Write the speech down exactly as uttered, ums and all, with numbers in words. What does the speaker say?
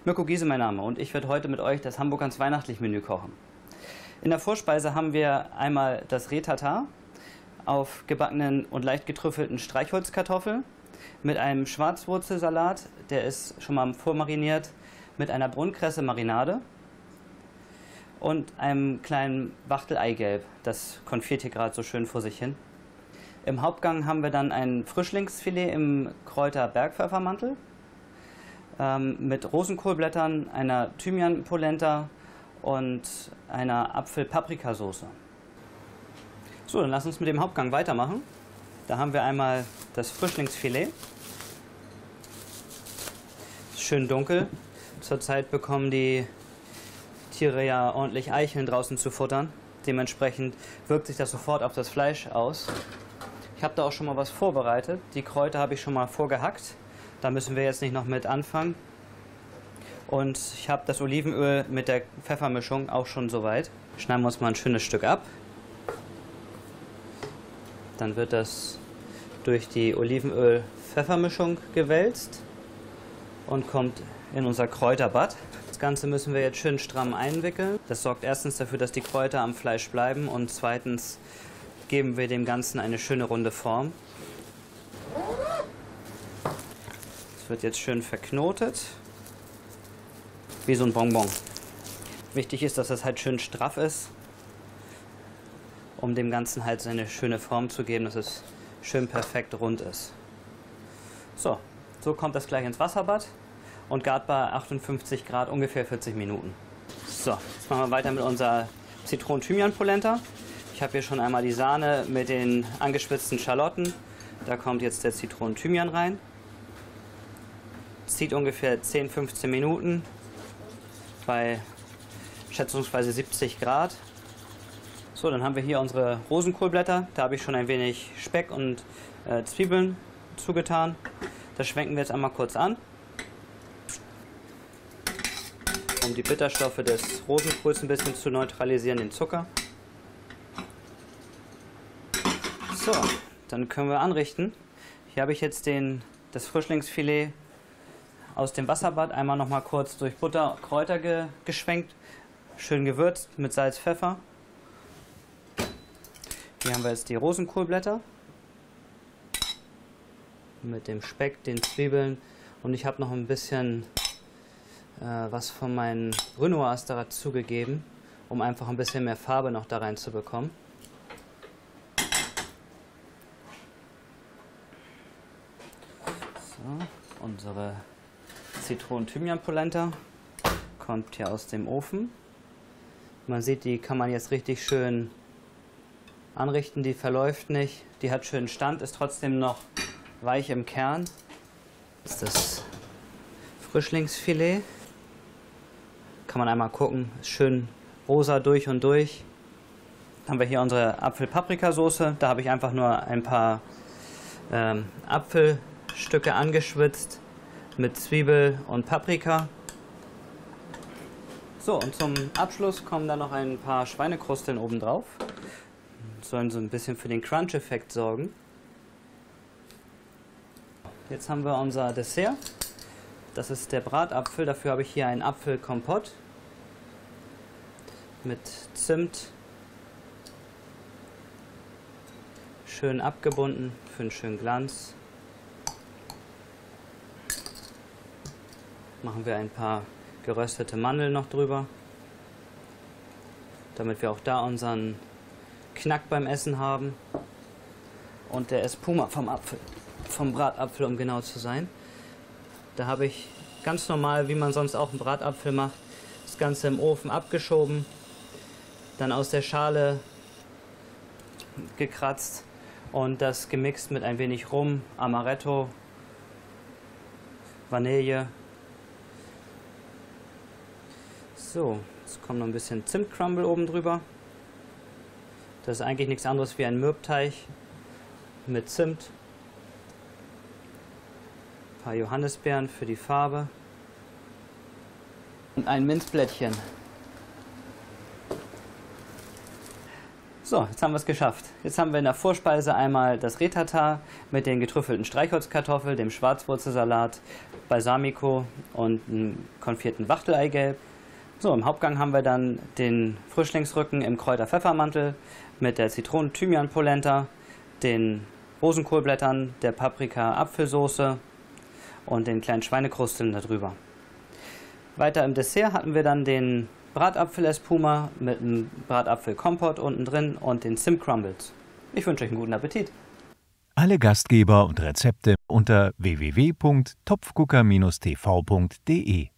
Mirko Giese mein Name und ich werde heute mit euch das Hamburg ans Weihnachtlich-Menü kochen. In der Vorspeise haben wir einmal das Reh-Tartar auf gebackenen und leicht getrüffelten Streichholzkartoffeln mit einem Schwarzwurzelsalat, der ist schon mal vormariniert, mit einer Brunnenkresse-Marinade und einem kleinen Wachtel-Eigelb. Das konfiert hier gerade so schön vor sich hin. Im Hauptgang haben wir dann ein Frischlingsfilet im Kräuter-Bergpfeffermantel ähm, mit Rosenkohlblättern, einer Thymian-Polenta und einer Apfel-Paprikasauce. So, dann lass uns mit dem Hauptgang weitermachen. Da haben wir einmal das Frischlingsfilet. Schön dunkel. Zurzeit bekommen die Tiere ja ordentlich Eicheln draußen zu futtern. Dementsprechend wirkt sich das sofort auf das Fleisch aus. Ich habe da auch schon mal was vorbereitet. Die Kräuter habe ich schon mal vorgehackt. Da müssen wir jetzt nicht noch mit anfangen. Und ich habe das Olivenöl mit der Pfeffermischung auch schon soweit. Schneiden wir uns mal ein schönes Stück ab. Dann wird das durch die Olivenöl-Pfeffermischung gewälzt und kommt in unser Kräuterbad. Das Ganze müssen wir jetzt schön stramm einwickeln. Das sorgt erstens dafür, dass die Kräuter am Fleisch bleiben und zweitens geben wir dem Ganzen eine schöne runde Form. Es wird jetzt schön verknotet, wie so ein Bonbon. Wichtig ist, dass das halt schön straff ist, um dem Ganzen halt seine schöne Form zu geben, dass es schön perfekt rund ist. So, so kommt das gleich ins Wasserbad und gart bei achtundfünfzig Grad ungefähr vierzig Minuten. So, jetzt machen wir weiter mit unserer Zitronen-Thymian-Polenta. Ich habe hier schon einmal die Sahne mit den angeschwitzten Schalotten. Da kommt jetzt der Zitronen-Thymian rein. Zieht ungefähr zehn bis fünfzehn Minuten bei schätzungsweise siebzig Grad. So, dann haben wir hier unsere Rosenkohlblätter. Da habe ich schon ein wenig Speck und äh, Zwiebeln zugetan. Das schwenken wir jetzt einmal kurz an, um die Bitterstoffe des Rosenkohls ein bisschen zu neutralisieren, den Zucker. So, dann können wir anrichten. Hier habe ich jetzt den, das Frischlingsfilet aus dem Wasserbad einmal noch mal kurz durch Butter, Kräuter ge, geschwenkt, schön gewürzt mit Salz, Pfeffer. Hier haben wir jetzt die Rosenkohlblätter mit dem Speck, den Zwiebeln und ich habe noch ein bisschen äh, was von meinen Brunoise dazu gegeben, um einfach ein bisschen mehr Farbe noch da rein zu bekommen. So, unsere Zitronen-Thymian-Polenta kommt hier aus dem Ofen. Man sieht, die kann man jetzt richtig schön anrichten, die verläuft nicht, die hat schönen Stand, ist trotzdem noch weich im Kern. Das ist das Frischlingsfilet. Kann man einmal gucken, ist schön rosa durch und durch. Dann haben wir hier unsere Apfel-Paprikasauce. Da habe ich einfach nur ein paar ähm, Apfelstücke angeschwitzt mit Zwiebel und Paprika. So, und zum Abschluss kommen dann noch ein paar Schweinekrusteln oben drauf. Sollen so ein bisschen für den Crunch-Effekt sorgen. Jetzt haben wir unser Dessert. Das ist der Bratapfel. Dafür habe ich hier einen Apfelkompott mit Zimt. Schön abgebunden für einen schönen Glanz. Machen wir ein paar geröstete Mandeln noch drüber, damit wir auch da unseren Knack beim Essen haben. Und der Espuma vom Apfel, vom Bratapfel, um genau zu sein. Da habe ich ganz normal, wie man sonst auch einen Bratapfel macht, das Ganze im Ofen abgeschoben, dann aus der Schale gekratzt und das gemixt mit ein wenig Rum, Amaretto, Vanille. So, jetzt kommt noch ein bisschen Zimtcrumble oben drüber. Das ist eigentlich nichts anderes wie ein Mürbteig mit Zimt. Ein paar Johannisbeeren für die Farbe. Und ein Minzblättchen. So, jetzt haben wir es geschafft. Jetzt haben wir in der Vorspeise einmal das Reh-Tatar mit den getrüffelten Streichholzkartoffeln, dem Schwarzwurzelsalat, Balsamico und einem konfierten Wachteleigelb. So, im Hauptgang haben wir dann den Frischlingsrücken im Kräuter-Pfeffermantel mit der Zitronen-Thymian-Polenta, den Rosenkohlblättern, der Paprika-Apfelsoße und den kleinen Schweinekrusteln darüber. Weiter im Dessert hatten wir dann den Bratapfel-Espuma mit einem Bratapfel-Kompott unten drin und den Zimt-Crumbles. Ich wünsche euch einen guten Appetit. Alle Gastgeber und Rezepte unter w w w punkt topfgucker Bindestrich t v punkt de